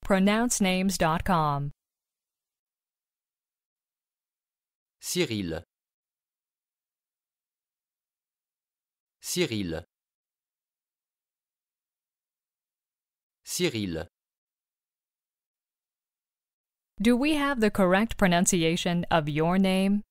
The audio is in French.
correctpronouncenames.com. Cyrille. Cyrille. Cyrille. Do we have the correct pronunciation of your name?